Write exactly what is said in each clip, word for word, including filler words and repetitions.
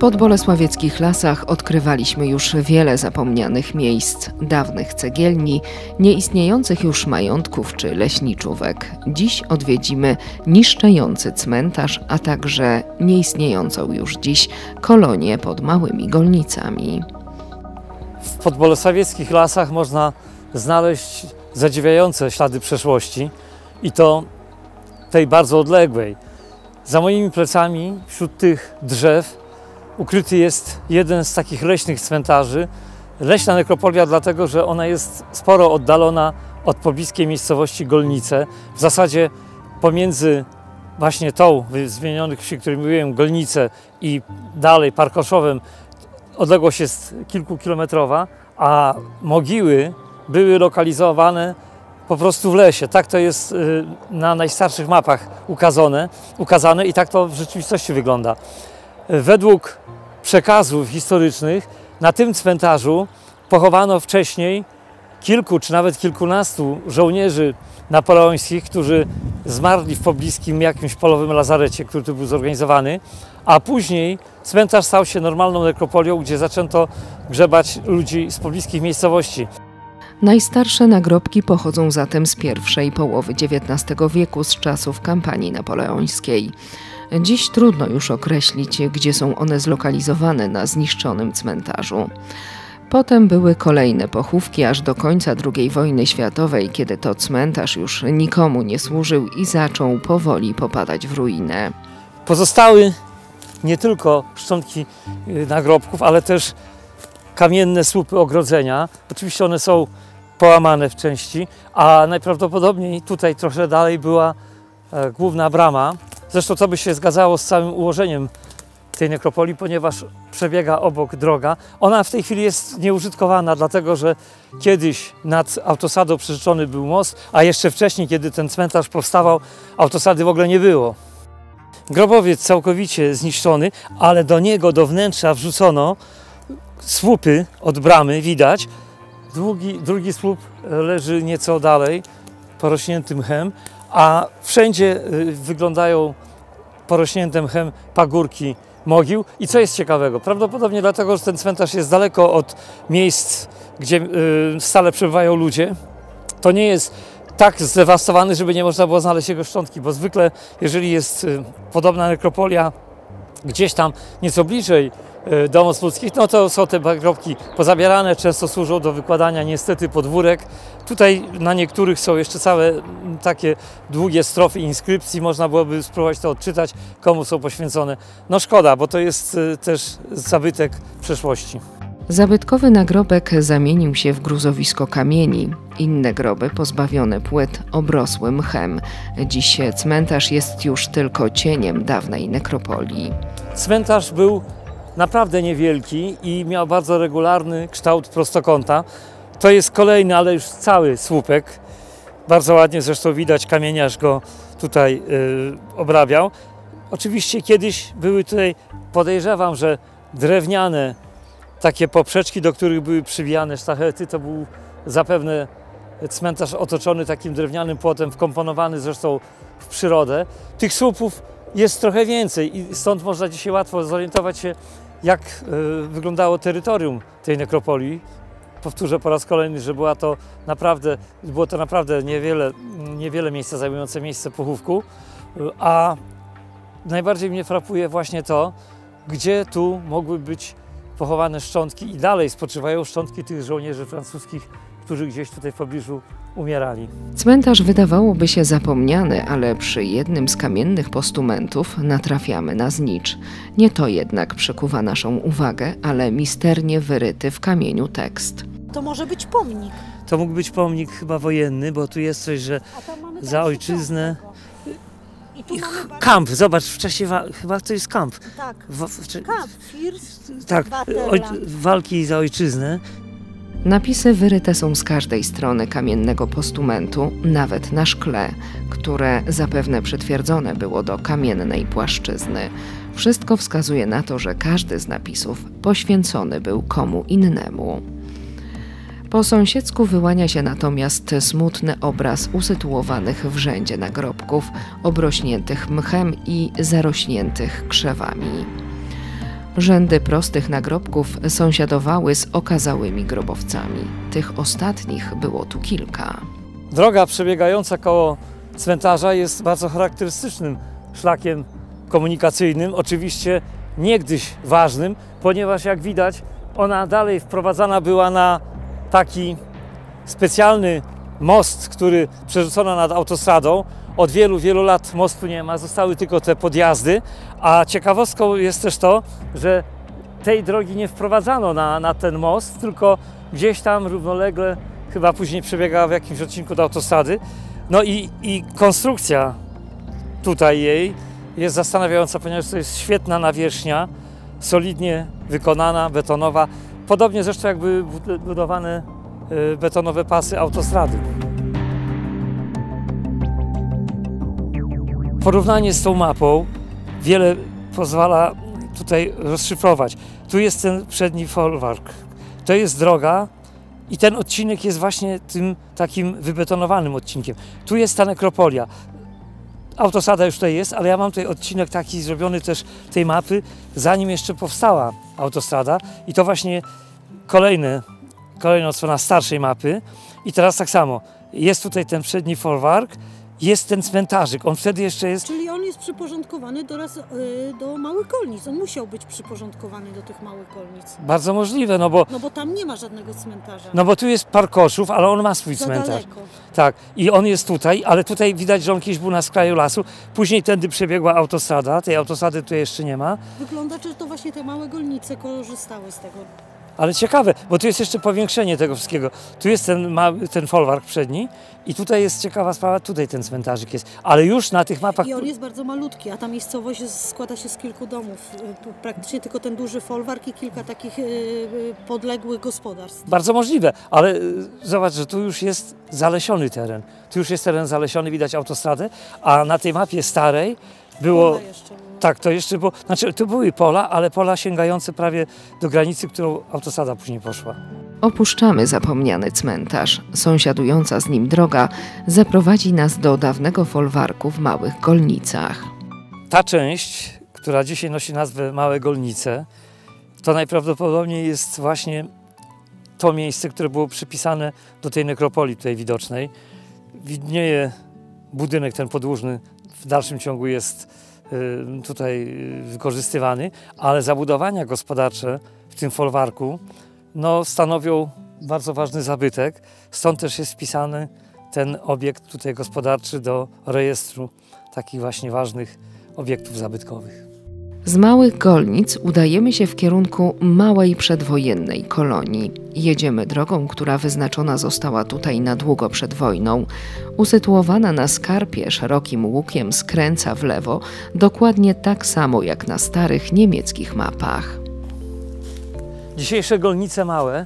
podbolesławieckich lasach odkrywaliśmy już wiele zapomnianych miejsc, dawnych cegielni, nieistniejących już majątków czy leśniczówek. Dziś odwiedzimy niszczejący cmentarz, a także nieistniejącą już dziś kolonię pod Małymi Golnicami. W podbolesławieckich lasach można znaleźć zadziwiające ślady przeszłości i to tej bardzo odległej. Za moimi plecami, wśród tych drzew, ukryty jest jeden z takich leśnych cmentarzy. Leśna nekropolia dlatego, że ona jest sporo oddalona od pobliskiej miejscowości Golnice. W zasadzie pomiędzy właśnie tą z wymienionych wsi, której mówiłem, Golnice i dalej Parkoszowem, odległość jest kilkukilometrowa, a mogiły były lokalizowane po prostu w lesie. Tak to jest na najstarszych mapach ukazane, ukazane i tak to w rzeczywistości wygląda. Według przekazów historycznych na tym cmentarzu pochowano wcześniej kilku czy nawet kilkunastu żołnierzy napoleońskich, którzy zmarli w pobliskim jakimś polowym lazarecie, który tu był zorganizowany, a później cmentarz stał się normalną nekropolią, gdzie zaczęto grzebać ludzi z pobliskich miejscowości. Najstarsze nagrobki pochodzą zatem z pierwszej połowy dziewiętnastego wieku, z czasów kampanii napoleońskiej. Dziś trudno już określić, gdzie są one zlokalizowane na zniszczonym cmentarzu. Potem były kolejne pochówki aż do końca drugiej wojny światowej, kiedy to cmentarz już nikomu nie służył i zaczął powoli popadać w ruinę. Pozostały nie tylko szczątki nagrobków, ale też kamienne słupy ogrodzenia. Oczywiście one są połamane w części, a najprawdopodobniej tutaj trochę dalej była e, główna brama. Zresztą to by się zgadzało z całym ułożeniem tej nekropolii, ponieważ przebiega obok droga. Ona w tej chwili jest nieużytkowana, dlatego że kiedyś nad autosadą przerzeczony był most, a jeszcze wcześniej, kiedy ten cmentarz powstawał, autosady w ogóle nie było. Grobowiec całkowicie zniszczony, ale do niego, do wnętrza wrzucono słupy od bramy, widać. Drugi, drugi słup leży nieco dalej, porośnięty mchem, a wszędzie wyglądają porośnięte mchem pagórki mogił. I co jest ciekawego? Prawdopodobnie dlatego, że ten cmentarz jest daleko od miejsc, gdzie stale przebywają ludzie. To nie jest tak zdewastowany, żeby nie można było znaleźć jego szczątki, bo zwykle, jeżeli jest podobna nekropolia gdzieś tam nieco bliżej domostw ludzkich, no to są te nagrobki pozabierane, często służą do wykładania niestety podwórek. Tutaj na niektórych są jeszcze całe takie długie strofy inskrypcji, można byłoby spróbować to odczytać, komu są poświęcone. No szkoda, bo to jest też zabytek przeszłości. Zabytkowy nagrobek zamienił się w gruzowisko kamieni. Inne groby pozbawione płyt obrosły mchem. Dziś cmentarz jest już tylko cieniem dawnej nekropolii. Cmentarz był naprawdę niewielki i miał bardzo regularny kształt prostokąta. To jest kolejny, ale już cały słupek. Bardzo ładnie zresztą widać, kamieniarz go tutaj yy, obrabiał. Oczywiście kiedyś były tutaj, podejrzewam, że drewniane takie poprzeczki, do których były przybijane sztachety. To był zapewne cmentarz otoczony takim drewnianym płotem, wkomponowany zresztą w przyrodę. Tych słupów jest trochę więcej i stąd można dzisiaj łatwo zorientować się, jak y, wyglądało terytorium tej nekropolii. Powtórzę po raz kolejny, że była to naprawdę, było to naprawdę niewiele, niewiele miejsca zajmujące miejsce pochówku, a najbardziej mnie frapuje właśnie to, gdzie tu mogły być pochowane szczątki i dalej spoczywają szczątki tych żołnierzy francuskich, którzy gdzieś tutaj w pobliżu umierali. Cmentarz wydawałoby się zapomniany, ale przy jednym z kamiennych postumentów natrafiamy na znicz. Nie to jednak przykuwa naszą uwagę, ale misternie wyryty w kamieniu tekst. To może być pomnik. To mógł być pomnik chyba wojenny, bo tu jest coś, że za ojczyznę. I tu mamy kamp, zobacz, w czasie wa- chyba to jest kamp. Tak, w, w, kamp, First, tak, oj, walki za ojczyznę. Napisy wyryte są z każdej strony kamiennego postumentu, nawet na szkle, które zapewne przytwierdzone było do kamiennej płaszczyzny. Wszystko wskazuje na to, że każdy z napisów poświęcony był komu innemu. Po sąsiedzku wyłania się natomiast smutny obraz usytuowanych w rzędzie nagrobków, obrośniętych mchem i zarośniętych krzewami. Rzędy prostych nagrobków sąsiadowały z okazałymi grobowcami. Tych ostatnich było tu kilka. Droga przebiegająca koło cmentarza jest bardzo charakterystycznym szlakiem komunikacyjnym, oczywiście niegdyś ważnym, ponieważ jak widać ona dalej wprowadzana była na taki specjalny most, który przerzucono nad autostradą. Od wielu, wielu lat mostu nie ma, zostały tylko te podjazdy, a ciekawostką jest też to, że tej drogi nie wprowadzano na, na ten most, tylko gdzieś tam równolegle, chyba później przebiegała w jakimś odcinku do autostrady. No i, i konstrukcja tutaj jej jest zastanawiająca, ponieważ to jest świetna nawierzchnia, solidnie wykonana, betonowa, podobnie zresztą jak były budowane betonowe pasy autostrady. Porównanie z tą mapą wiele pozwala tutaj rozszyfrować. Tu jest ten przedni folwark, to jest droga i ten odcinek jest właśnie tym takim wybetonowanym odcinkiem. Tu jest ta nekropolia. Autostrada już tutaj jest, ale ja mam tutaj odcinek taki zrobiony też tej mapy, zanim jeszcze powstała autostrada i to właśnie kolejny, kolejna odsłona starszej mapy. I teraz tak samo, jest tutaj ten przedni folwark, jest ten cmentarzyk, on wtedy jeszcze jest... Czyli on jest przyporządkowany do, raz, yy, do małych kolnic, on musiał być przyporządkowany do tych małych kolnic. Bardzo możliwe, no bo... No bo tam nie ma żadnego cmentarza. No bo tu jest park Koszów, ale on ma swój Za cmentarz. daleko. Tak, i on jest tutaj, ale tutaj widać, że on kiedyś był na skraju lasu, później tędy przebiegła autostrada, tej autostrady tutaj jeszcze nie ma. Wygląda, że to właśnie te małe golnice korzystały z tego. Ale ciekawe, bo tu jest jeszcze powiększenie tego wszystkiego. Tu jest ten, mały, ten folwark przedni i tutaj jest ciekawa sprawa, tutaj ten cmentarzyk jest. Ale już na tych mapach... I on jest bardzo malutki, a ta miejscowość jest, składa się z kilku domów. Praktycznie tylko ten duży folwark i kilka takich yy, podległych gospodarstw. Bardzo możliwe, ale y, zobacz, że tu już jest zalesiony teren. Tu już jest teren zalesiony, widać autostradę, a na tej mapie starej było... Pola jeszcze. Tak, to jeszcze było, znaczy tu były pola, ale pola sięgające prawie do granicy, którą autostrada później poszła. Opuszczamy zapomniany cmentarz. Sąsiadująca z nim droga zaprowadzi nas do dawnego folwarku w Małych Golnicach. Ta część, która dzisiaj nosi nazwę Małe Golnice, to najprawdopodobniej jest właśnie to miejsce, które było przypisane do tej nekropolii tutaj widocznej. Widnieje budynek ten podłużny, w dalszym ciągu jest tutaj wykorzystywany, ale zabudowania gospodarcze w tym folwarku no, stanowią bardzo ważny zabytek. Stąd też jest wpisany ten obiekt tutaj gospodarczy do rejestru takich właśnie ważnych obiektów zabytkowych. Z Małych Golnic udajemy się w kierunku małej przedwojennej kolonii. Jedziemy drogą, która wyznaczona została tutaj na długo przed wojną. Usytuowana na skarpie szerokim łukiem skręca w lewo, dokładnie tak samo jak na starych niemieckich mapach. Dzisiejsze Golnice Małe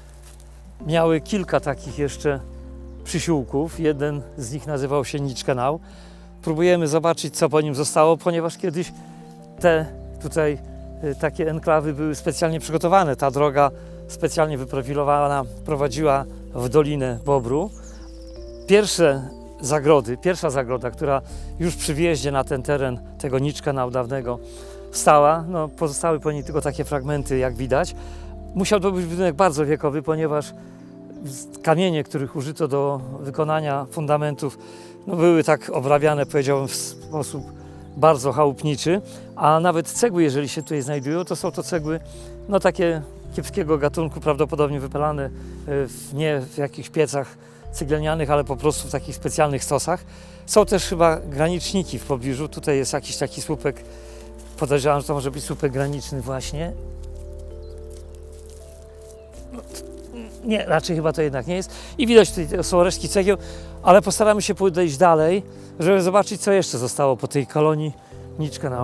miały kilka takich jeszcze przysiłków. Jeden z nich nazywał się Niczkenau. Próbujemy zobaczyć, co po nim zostało, ponieważ kiedyś te tutaj y, takie enklawy były specjalnie przygotowane. Ta droga specjalnie wyprofilowana prowadziła w Dolinę Bobru. Pierwsze zagrody, pierwsza zagroda, która już przy wjeździe na ten teren tego Niczkenau dawnego stała, no, pozostały po niej tylko takie fragmenty, jak widać. Musiał to być budynek bardzo wiekowy, ponieważ kamienie, których użyto do wykonania fundamentów, no, były tak obrabiane, powiedziałbym, w sposób bardzo chałupniczy, a nawet cegły, jeżeli się tutaj znajdują, to są to cegły no takie kiepskiego gatunku, prawdopodobnie wypalane w, nie w jakichś piecach ceglinianych, ale po prostu w takich specjalnych stosach. Są też chyba graniczniki w pobliżu, tutaj jest jakiś taki słupek, podejrzewam, że to może być słupek graniczny właśnie. Nie, raczej chyba to jednak nie jest. I widać tutaj są resztki cegieł, ale postaramy się podejść dalej, żeby zobaczyć, co jeszcze zostało po tej kolonii Niczkenau.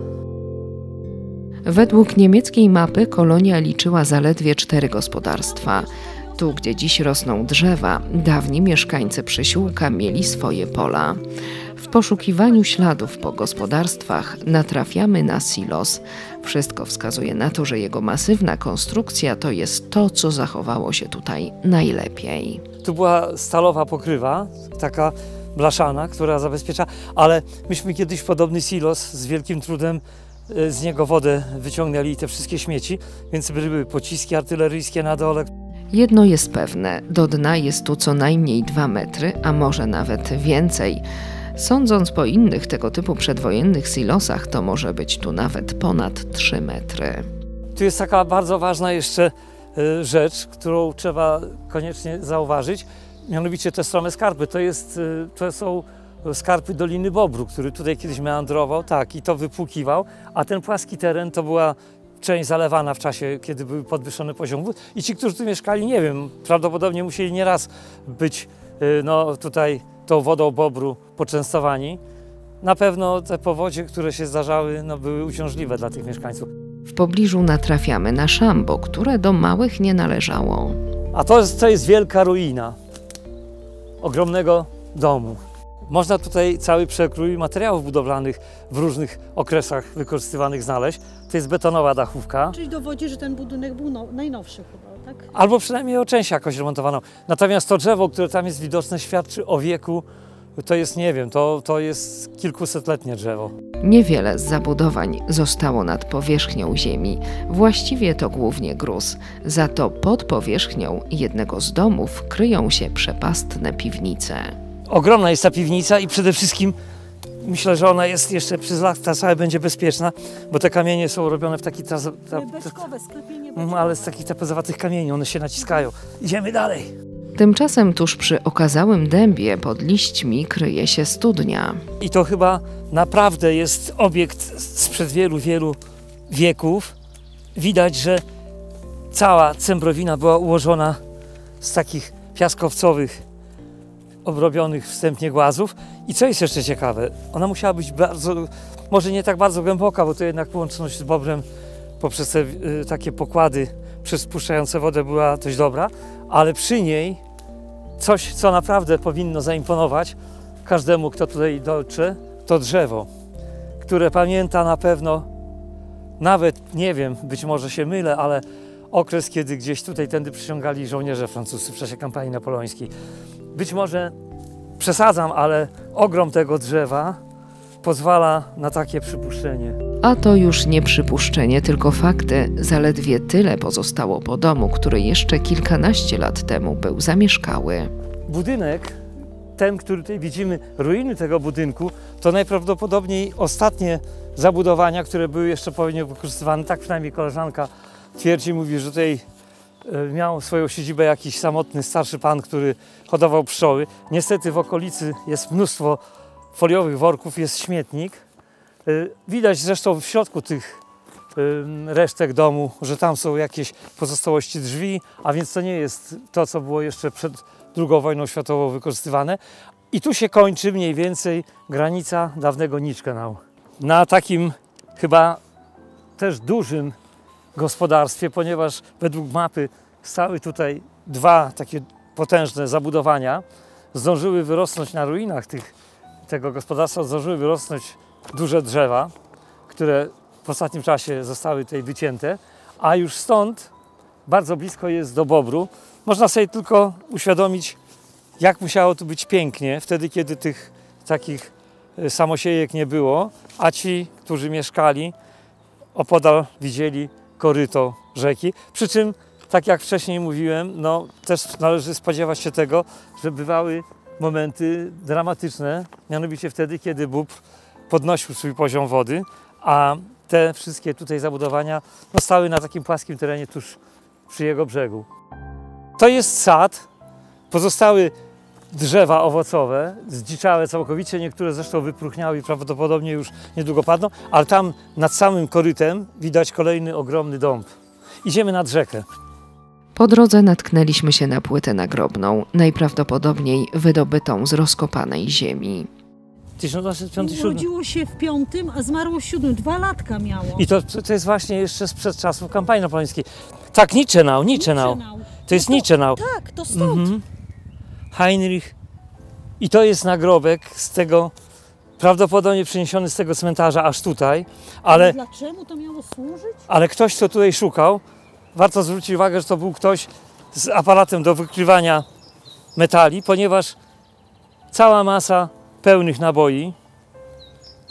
Według niemieckiej mapy kolonia liczyła zaledwie cztery gospodarstwa. Tu, gdzie dziś rosną drzewa, dawni mieszkańcy przysiłka mieli swoje pola. W poszukiwaniu śladów po gospodarstwach natrafiamy na silos. Wszystko wskazuje na to, że jego masywna konstrukcja to jest to, co zachowało się tutaj najlepiej. Tu była stalowa pokrywa, taka blaszana, która zabezpiecza, ale myśmy kiedyś podobny silos z wielkim trudem z niego wodę wyciągnęli i te wszystkie śmieci, więc były pociski artyleryjskie na dole. Jedno jest pewne, do dna jest tu co najmniej dwa metry, a może nawet więcej. Sądząc po innych tego typu przedwojennych silosach, to może być tu nawet ponad trzy metry. Tu jest taka bardzo ważna jeszcze rzecz, którą trzeba koniecznie zauważyć, mianowicie te strome skarpy. To, jest, to są skarpy Doliny Bobru, który tutaj kiedyś meandrował, tak, i to wypłukiwał, a ten płaski teren to była część zalewana w czasie, kiedy był podwyższony poziom wód. I ci, którzy tu mieszkali, nie wiem, prawdopodobnie musieli nieraz być no, tutaj tą wodą Bobru poczęstowani. Na pewno te powodzie, które się zdarzały, no, były uciążliwe dla tych mieszkańców. W pobliżu natrafiamy na szambo, które do małych nie należało. A to jest, to jest wielka ruina ogromnego domu. Można tutaj cały przekrój materiałów budowlanych w różnych okresach wykorzystywanych znaleźć. To jest betonowa dachówka. Czyli dowodzi, że ten budynek był no, najnowszy chyba, tak? Albo przynajmniej o część jakoś remontowaną. Natomiast to drzewo, które tam jest widoczne, świadczy o wieku, to jest, nie wiem, to, to jest kilkusetletnie drzewo. Niewiele z zabudowań zostało nad powierzchnią ziemi. Właściwie to głównie gruz. Za to pod powierzchnią jednego z domów kryją się przepastne piwnice. Ogromna jest ta piwnica i przede wszystkim myślę, że ona jest jeszcze przez lata całe będzie bezpieczna, bo te kamienie są robione w taki... Ta, ta, Beczkowe, sklepienie ta, beczkowe. ale z takich tapezowatych kamieni, one się naciskają. Idziemy dalej. Tymczasem tuż przy okazałym dębie pod liśćmi kryje się studnia. I to chyba naprawdę jest obiekt sprzed wielu, wielu wieków. Widać, że cała Cembrowina była ułożona z takich piaskowcowych, obrobionych wstępnie głazów. I co jest jeszcze ciekawe, ona musiała być bardzo, może nie tak bardzo głęboka, bo to jednak połączność z Bobrem poprzez te y, takie pokłady przespuszczające wodę była dość dobra, ale przy niej coś, co naprawdę powinno zaimponować każdemu, kto tutaj dotrze, to drzewo, które pamięta na pewno, nawet nie wiem, być może się mylę, ale okres, kiedy gdzieś tutaj tędy przyciągali żołnierze francuscy w czasie kampanii napoleońskiej. Być może przesadzam, ale ogrom tego drzewa pozwala na takie przypuszczenie. A to już nie przypuszczenie, tylko fakty. Zaledwie tyle pozostało po domu, który jeszcze kilkanaście lat temu był zamieszkały. Budynek, ten, który tutaj widzimy, ruiny tego budynku, to najprawdopodobniej ostatnie zabudowania, które były jeszcze pewnie wykorzystywane. Tak przynajmniej koleżanka twierdzi, mówi, że tutaj miał swoją siedzibę jakiś samotny, starszy pan, który hodował pszczoły. Niestety w okolicy jest mnóstwo foliowych worków, jest śmietnik. Widać zresztą w środku tych resztek domu, że tam są jakieś pozostałości drzwi, a więc to nie jest to, co było jeszcze przed drugą wojną światową wykorzystywane. I tu się kończy mniej więcej granica dawnego Niczkenau. Na takim chyba też dużym gospodarstwie, ponieważ według mapy stały tutaj dwa takie potężne zabudowania, zdążyły wyrosnąć na ruinach tych, tego gospodarstwa, zdążyły wyrosnąć duże drzewa, które w ostatnim czasie zostały tutaj wycięte, a już stąd bardzo blisko jest do Bobru. Można sobie tylko uświadomić, jak musiało tu być pięknie wtedy, kiedy tych takich samosiejek nie było, a ci, którzy mieszkali opodal, widzieli koryto rzeki. Przy czym, tak jak wcześniej mówiłem, no, też należy spodziewać się tego, że bywały momenty dramatyczne, mianowicie wtedy, kiedy Bóbr podnosił swój poziom wody, a te wszystkie tutaj zabudowania no, stały na takim płaskim terenie tuż przy jego brzegu. To jest sad, pozostały drzewa owocowe, zdziczałe całkowicie, niektóre zresztą wypróchniały i prawdopodobnie już niedługo padną, ale tam nad samym korytem widać kolejny ogromny dąb. Idziemy nad rzekę. Po drodze natknęliśmy się na płytę nagrobną, najprawdopodobniej wydobytą z rozkopanej ziemi. tysiąc osiemset piąty siódmy. Urodziło się w piątym, a zmarło w siódmym. Dwa latka miało. I to, to jest właśnie jeszcze sprzed czasów kampanii napoleońskiej. Tak, Niczenau, Niczenau. To jest no to, Niczenau. Tak, to stąd. Mhm. Heinrich. I to jest nagrobek z tego, prawdopodobnie przeniesiony z tego cmentarza aż tutaj, ale, Dlaczego to miało służyć? ale ktoś, kto tutaj szukał, warto zwrócić uwagę, że to był ktoś z aparatem do wykrywania metali, ponieważ cała masa pełnych naboi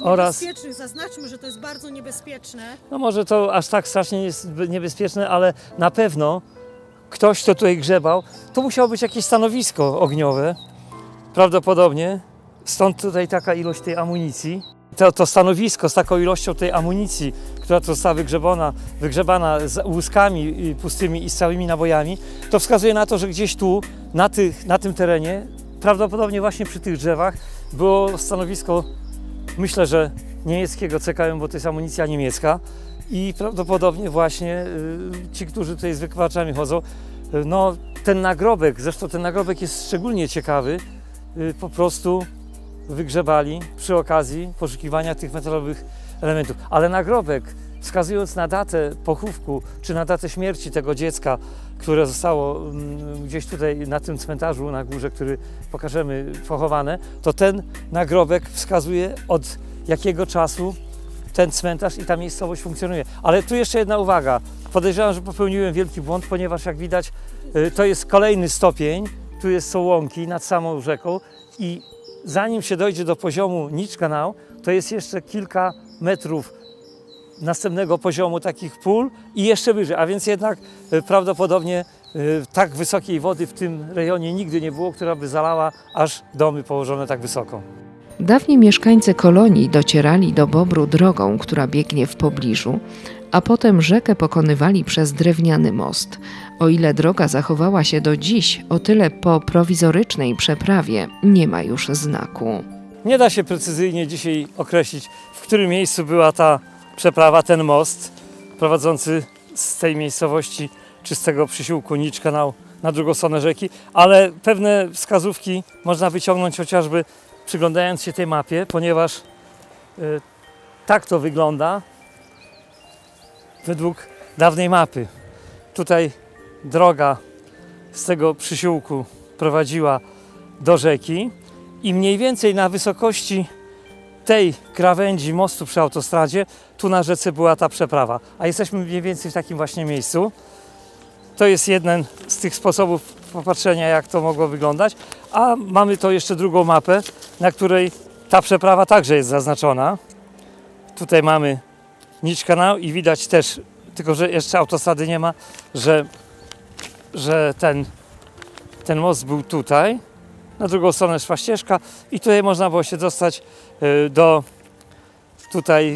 oraz... Niebezpieczny, zaznaczmy, że to jest bardzo niebezpieczne. No może to aż tak strasznie nie jest niebezpieczne, ale na pewno ktoś, kto tutaj grzebał, to musiało być jakieś stanowisko ogniowe, prawdopodobnie. Stąd tutaj taka ilość tej amunicji. To, to stanowisko z taką ilością tej amunicji, która tu została wygrzebana, wygrzebana z łuskami pustymi i z całymi nabojami, to wskazuje na to, że gdzieś tu, na, tych, na tym terenie, prawdopodobnie właśnie przy tych drzewach, było stanowisko, myślę, że niemieckiego C K M, bo to jest amunicja niemiecka i prawdopodobnie właśnie y, ci, którzy tutaj z wykrywaczami chodzą, y, no ten nagrobek, zresztą ten nagrobek jest szczególnie ciekawy, y, po prostu wygrzebali przy okazji poszukiwania tych metalowych elementów. Ale nagrobek, wskazując na datę pochówku, czy na datę śmierci tego dziecka, które zostało gdzieś tutaj na tym cmentarzu na górze, który pokażemy, pochowane, to ten nagrobek wskazuje, od jakiego czasu ten cmentarz i ta miejscowość funkcjonuje. Ale tu jeszcze jedna uwaga. Podejrzewam, że popełniłem wielki błąd, ponieważ jak widać, to jest kolejny stopień, tu jest są łąki nad samą rzeką i zanim się dojdzie do poziomu Niczkanał, to jest jeszcze kilka metrów następnego poziomu takich pól i jeszcze wyżej, a więc jednak prawdopodobnie tak wysokiej wody w tym rejonie nigdy nie było, która by zalała aż domy położone tak wysoko. Dawni mieszkańcy kolonii docierali do Bobru drogą, która biegnie w pobliżu, a potem rzekę pokonywali przez drewniany most. O ile droga zachowała się do dziś, o tyle po prowizorycznej przeprawie nie ma już znaku. Nie da się precyzyjnie dzisiaj określić, w którym miejscu była ta przeprawa, ten most prowadzący z tej miejscowości czy z tego przysiłku Niczkanał na drugą stronę rzeki, ale pewne wskazówki można wyciągnąć chociażby przyglądając się tej mapie, ponieważ y, tak to wygląda według dawnej mapy. Tutaj droga z tego przysiłku prowadziła do rzeki i mniej więcej na wysokości tej krawędzi mostu przy autostradzie, tu na rzece była ta przeprawa. A jesteśmy mniej więcej w takim właśnie miejscu. To jest jeden z tych sposobów popatrzenia, jak to mogło wyglądać. A mamy to jeszcze drugą mapę, na której ta przeprawa także jest zaznaczona. Tutaj mamy Niczkanał i widać też, tylko że jeszcze autostrady nie ma, że, że ten, ten most był tutaj. Na drugą stronę szła ścieżka i tutaj można było się dostać do tutaj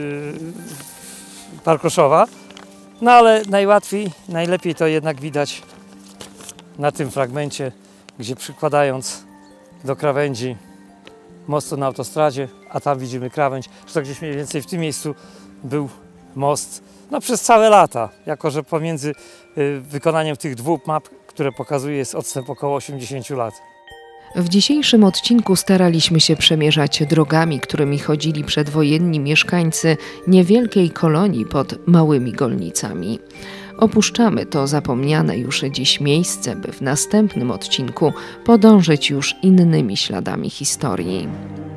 Parkoszowa. No ale najłatwiej, najlepiej to jednak widać na tym fragmencie, gdzie przykładając do krawędzi mostu na autostradzie, a tam widzimy krawędź, że to gdzieś mniej więcej w tym miejscu był most no, przez całe lata, jako że pomiędzy wykonaniem tych dwóch map, które pokazuje, jest odstęp około osiemdziesięciu lat. W dzisiejszym odcinku staraliśmy się przemierzać drogami, którymi chodzili przedwojenni mieszkańcy niewielkiej kolonii pod Małymi Golnicami. Opuszczamy to zapomniane już dziś miejsce, by w następnym odcinku podążyć już innymi śladami historii.